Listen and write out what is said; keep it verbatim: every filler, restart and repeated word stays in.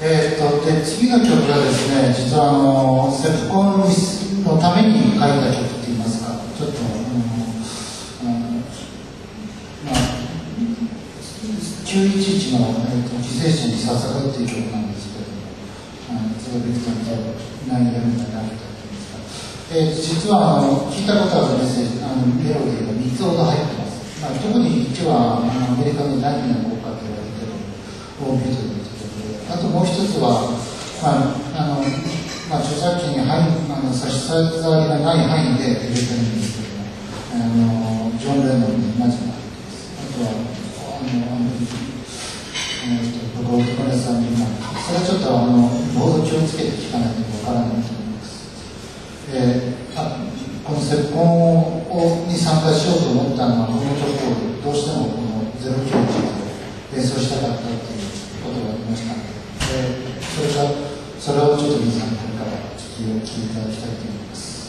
えー、っとで次の曲がですね、実はあのセプコンのために書いた曲って言いますか、ちょっと、うんうんまあ、きゅういちいちの、えー、っと犠牲者に捧ぐっていう曲なんですけれども、それをビクターみたいな内容みたいになってたんですが、えー、実はあの聞いたことあるメッセージ、あのメロディーがみっつほど入ってます。まあ、特にいちはあのアメリカの第二の国歌と言われているオービートル。あともう一つは、まああのまあ、著作権に入あの差し障りがない範囲で入れてるんですけども、あのジョン・レノンの同じのが入ってます。あとは、あの、あの、僕は男のさんにも、それはちょっとあの、ボード気をつけて聞かないとわからないと思います。えー、あこのセプコンに参加しようと思ったのは、この曲をどうしてもこのゼロきゅういちで演奏したかったっていうことがありましたので、それが、それをちょっと皆さんから聞きを聞いていただきたいと思います。